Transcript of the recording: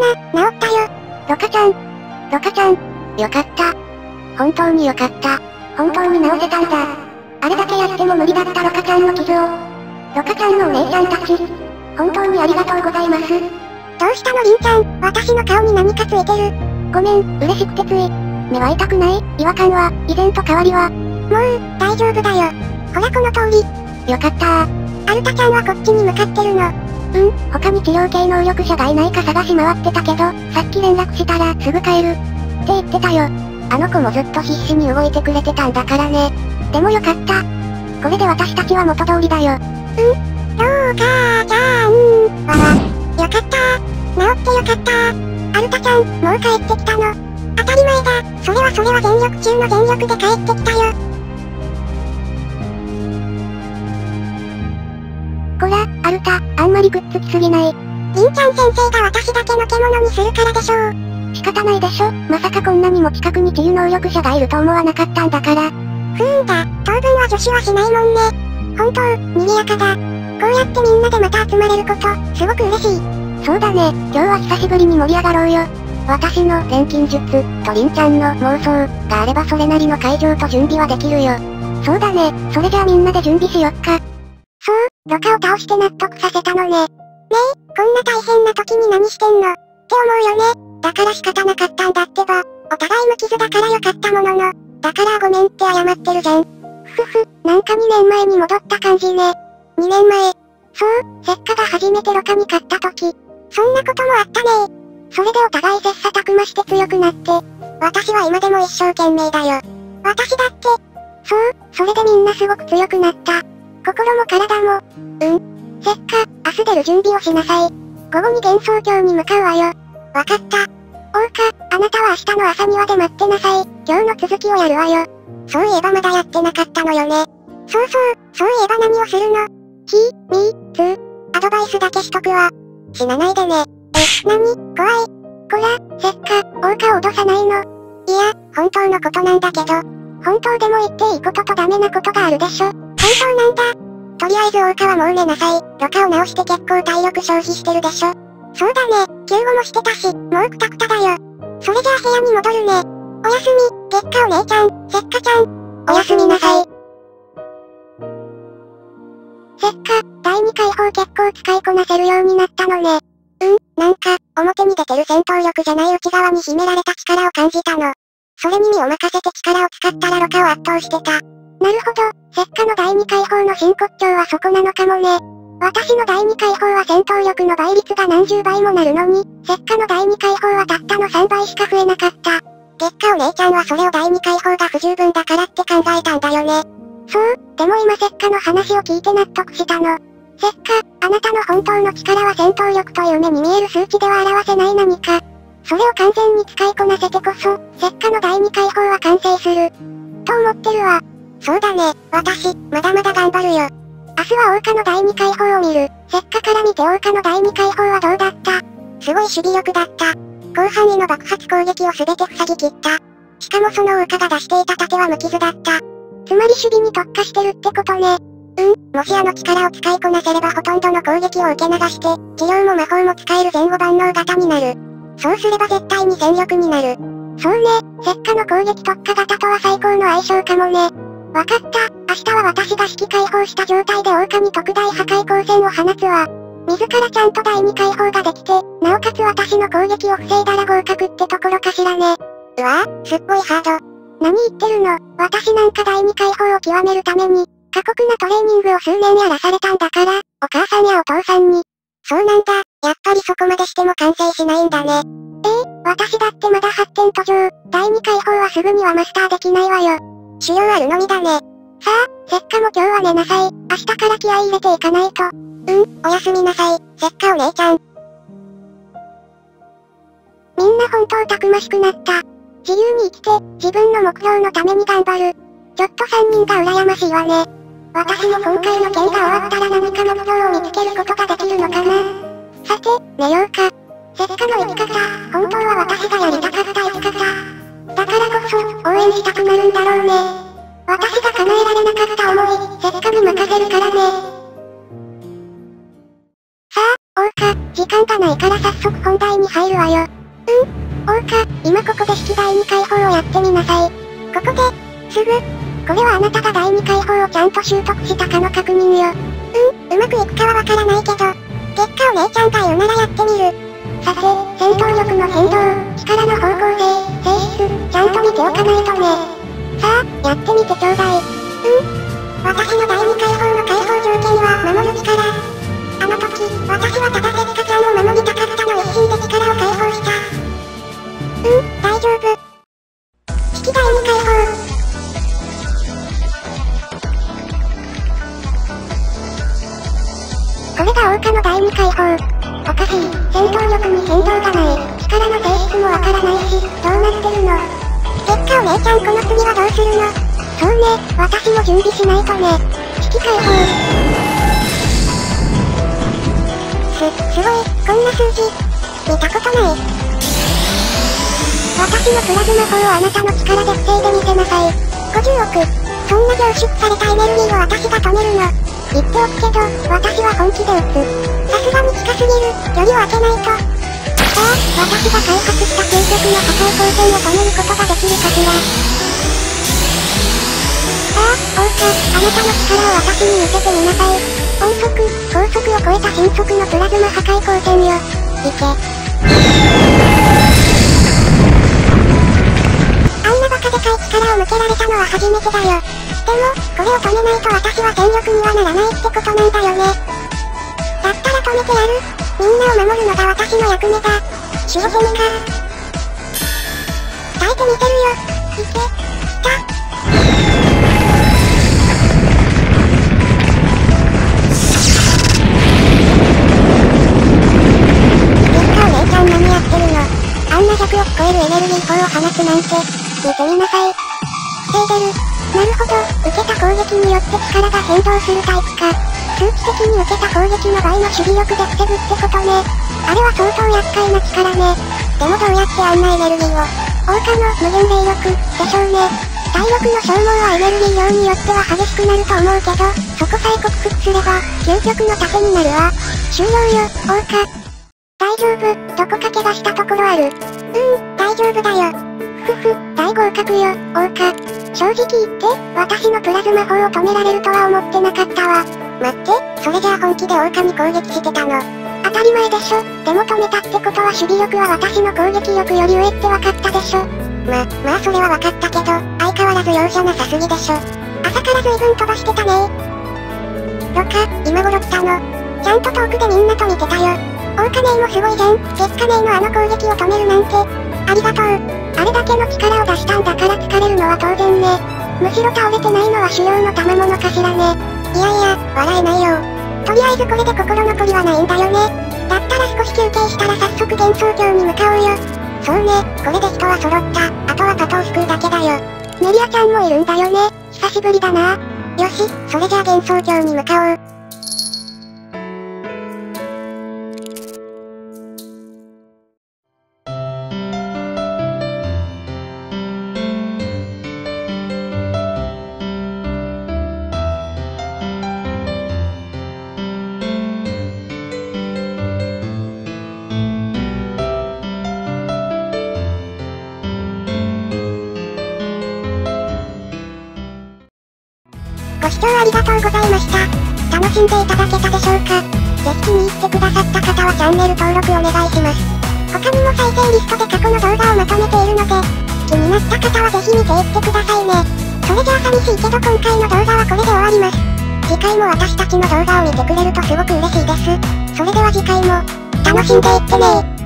治ったよ。ロカちゃん。ロカちゃん。よかった。本当によかった。本当に治せたんだ。あれだけやっても無理だったロカちゃんの傷を。ロカちゃんのお姉ちゃんたち。本当にありがとうございます。どうしたのリンちゃん、私の顔に何かついてる。ごめん、嬉しくてつい。目は痛くない？違和感は、以前と変わりは。もう、大丈夫だよ。ほらこの通り。よかったー。アルタちゃんはこっちに向かってるの。他に治療系能力者がいないか探し回ってたけど、さっき連絡したらすぐ帰る。って言ってたよ。あの子もずっと必死に動いてくれてたんだからね。でもよかった。これで私たちは元通りだよ。ローカーちゃんわわ。よかったー。治ってよかったー。アルタちゃん、もう帰ってきたの。当たり前だ。それは全力中の全力で帰ってきたよ。こら、アルタ、あんまりくっつきすぎない。リンちゃん先生が私だけの獣にするからでしょう。仕方ないでしょ。まさかこんなにも近くに治癒能力者がいると思わなかったんだから。当分は助手はしないもんね。本当、賑やかだ。こうやってみんなでまた集まれること、すごく嬉しい。そうだね、今日は久しぶりに盛り上がろうよ。私の錬金術、とリンちゃんの妄想、があればそれなりの会場と準備はできるよ。そうだね、それじゃあみんなで準備しよっか。そう、ロカを倒して納得させたのね。ねえ、こんな大変な時に何してんのって思うよね。だから仕方なかったんだってば。お互い無傷だからよかったものの。だからごめんって謝ってるじゃん。なんか2年前に戻った感じね。2年前。そう、セッカが初めてロカに勝った時。そんなこともあったね。それでお互い切磋琢磨して強くなって。私は今でも一生懸命だよ。私だって。そう、それでみんなすごく強くなった。心も体も。セッカ、明日出る準備をしなさい。午後に幻想郷に向かうわよ。わかった。オウカ、あなたは明日の朝庭で待ってなさい。今日の続きをやるわよ。そういえばまだやってなかったのよね。そういえば何をするの？アドバイスだけしとくわ。死なないでね。何？怖い。こら、セッカ、オウカを脅さないの。いや、本当のことなんだけど。本当でも言っていいこととダメなことがあるでしょ。本当なんだ。とりあえずオウカはもう寝なさい。ロカを直して結構体力消費してるでしょ。そうだね、救護もしてたし、もうクタクタだよ。それじゃあ部屋に戻るね。おやすみ、月下お姉ちゃん、セッカちゃん。おやすみなさい。セッカ、第2回砲結構使いこなせるようになったのね。なんか、表に出てる戦闘力じゃない内側に秘められた力を感じたの。それに身を任せて力を使ったらロカを圧倒してた。なるほど、セッカの第2回砲の真骨頂はそこなのかもね。私の第2回砲は戦闘力の倍率が何十倍もなるのに、セッカの第2回砲はたったの3倍しか増えなかった。月下お姉ちゃんはそれを第2回砲が不十分だからって考えたんだよね。そう、でも今セッカの話を聞いて納得したの。セッカ、あなたの本当の力は戦闘力という目に見える数値では表せない何か。それを完全に使いこなせてこそ、セッカの第2回砲は完成する。と思ってるわ。そうだね、私、まだまだ頑張るよ。明日はオウカの第2回砲を見る。セッカから見てオウカの第2回砲はどうだった？すごい守備力だった。広範囲の爆発攻撃を全て塞ぎ切った。しかもそのオウカが出していた盾は無傷だった。つまり守備に特化してるってことね。もしあの力を使いこなせればほとんどの攻撃を受け流して、治療も魔法も使える前後万能型になる。そうすれば絶対に戦力になる。そうね、セッカの攻撃特化型とは最高の相性かもね。わかった、明日は私が指揮解放した状態でオウカに特大破壊光線を放つわ。自らちゃんと第2解放ができて、なおかつ私の攻撃を防いだら合格ってところかしらね。うわぁ、すっごいハード。何言ってるの、私なんか第2解放を極めるために、過酷なトレーニングを数年やらされたんだから、お母さんやお父さんに。そうなんだ、やっぱりそこまでしても完成しないんだね。私だってまだ発展途上、第2解放はすぐにはマスターできないわよ。修行あるのみだね。さあ、セッカも今日は寝なさい。明日から気合い入れていかないと。おやすみなさい、セッカお姉ちゃん。みんな本当たくましくなった。自由に生きて、自分の目標のために頑張る。ちょっと3人が羨ましいわね。私も今回の件が終わったら何か目標を見つけることができるのかな。さて、寝ようか。セッカの生き方、本当は私がやりたかった生き方。だからこそ、応援したくなるんだろうね。私が叶えられなかった思い、セッカに任せるからね。さあ、オウカ、時間がないから早速本題に入るわよ。桜花、今ここで式第2回法をやってみなさい。ここで、すぐ。これはあなたが第2回法をちゃんと習得したかの確認よ。うまくいくかはわからないけど、結果お姉ちゃんが言うならやってみる。さて、戦闘力の変動、力の方向性、性質、ちゃんと見ておかないとね。さあ、やってみてちょうだい。私の第2回法の解放条件は守る力。あの時、私はただせっかちゃんを守りたかったの一心で力を解放した。大丈夫。式第2回法。これが桜花の第2回法。おかしい、戦闘力に変動がない。力の性質もわからないし、どうなってるの？結果お姉ちゃんこの次はどうするの？そうね、私も準備しないとね。式解放。すごい、こんな数字。見たことない。私のプラズマ砲をあなたの力で防いでみせなさい。50億。そんな凝縮されたエネルギーを私が止めるの。言っておくけど、私は本気で撃つ。さすがに近すぎる、距離を空けないと。さあ、私が開発した究極の破壊光線を止めることができるかしら。さあ、桜花、あなたの力を私に見せてみなさい。音速、高速を超えた神速のプラズマ破壊光線よ。いけ。あんなバカでかい力を向けられたのは初めてだよ。でも、これを止めないと私は戦力にはならないってことなんだよね。だったら止めてやる。みんなを守るのが私の役目だ。守護攻めか。耐えてみせるよ。いけ。来た。結果お姉ちゃん何やってるの？あんな100億超えるエネルギー砲を放つなんて、見てみなさい。防いでる。なるほど、受けた攻撃によって力が変動するタイプか。数値的に受けた攻撃の倍の守備力で防ぐってことね。あれは相当厄介な力ね。でもどうやってあんなエネルギーを。桜花の無限霊力、でしょうね。体力の消耗はエネルギー量によっては激しくなると思うけど、そこさえ克服すれば、究極の盾になるわ。終了よ、桜花。大丈夫、どこか怪我したところある？大丈夫だよ。大合格よ、桜花。正直言って、私のプラズマ砲を止められるとは思ってなかったわ。待って、それじゃあ本気で桜花に攻撃してたの？当たり前でしょ。でも止めたってことは守備力は私の攻撃力より上って分かったでしょ。まあそれは分かったけど、相変わらず容赦なさすぎでしょ。朝から随分飛ばしてたねどか、今頃来たの？ちゃんと遠くでみんなと見てたよ。桜花姉もすごいじゃん。月下姉のあの攻撃を止めるなんて。ありがとう。あれだけの力を出したんだから疲れるのは当然ね。むしろ倒れてないのは狩猟の賜物かしらね。いやいや、笑えないよ。とりあえずこれで心残りはないんだよね。だったら少し休憩したら早速幻想郷に向かおうよ。そうね、これで人は揃った。あとはパトを救うだけだよ。メリアちゃんもいるんだよね。久しぶりだな。よし、それじゃあ幻想郷に向かおう。ご視聴ありがとうございました。楽しんでいただけたでしょうか？ぜひ気に入ってくださった方はチャンネル登録お願いします。他にも再生リストで過去の動画をまとめているので、気になった方はぜひ見ていってくださいね。それじゃあ寂しいけど今回の動画はこれで終わります。次回も私たちの動画を見てくれるとすごく嬉しいです。それでは次回も、楽しんでいってねー。